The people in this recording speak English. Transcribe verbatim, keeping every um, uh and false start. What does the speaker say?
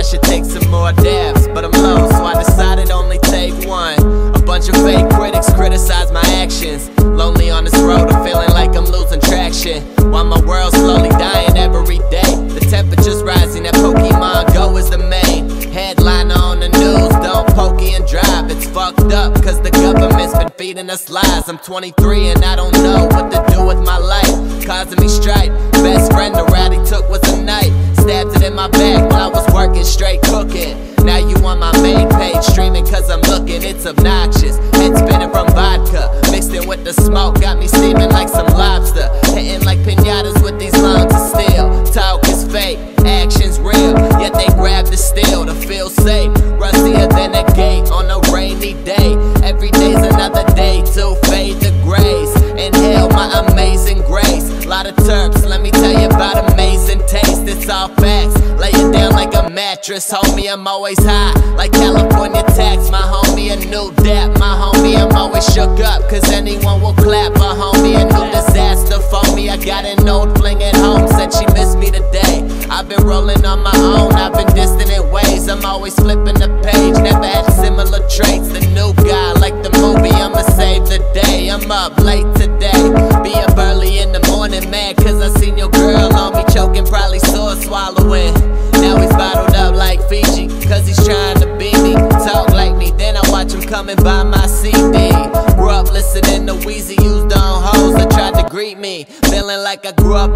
should take some more dabs, but I'm low, so I decided only take one. A bunch of fake critics criticize my actions. Lonely on this road, I'm feeling like I'm losing traction, while my world's slowly dying every day. The temperature's rising, that Pokemon Go is the main headliner on the news. Don't pokey and drive, it's fucked up, cause the government's been feeding us lies. I'm twenty-three and I don't know what to do with my life, causing me strife. Best friend the route he took was a knife, stabbed it in my back while I was working straight cooking. Now you on my main page streaming cause I'm looking, it's obnoxious. Head spinning from vodka, mixed in with the smoke, got me steaming like some lobster. Hitting like pinatas with these lungs of steel. Talk is fake, action's real, yet they grab the steel to feel safe. Rustier than a gate on a rainy day. Every day's another day to fade the grays. Inhale my amazing grace. Lot of terps, let me tell you about amazing taste. It's all facts, lay it down like a mattress. Homie, I'm always high, like California tax. My homie, a new dap. My homie, I'm always shook up, cause anyone will clap. A homie, a new disaster for me. I got an old fling at home, said she missed me today. I've been rolling on my own, I've been distant in ways. I'm always flipping the page, never had similar traits. The new guy, like the movie, I'ma save the day. I'm up late today, be up early in the morning, mad cause I seen your girl on me choking, probably sore swallowing. Now he's bottled up like Fiji, cause he's trying to be me, talk like me, then I watch him coming by my C D. Grew up listening to Weezy, used on hoes that tried to greet me, feeling like I grew up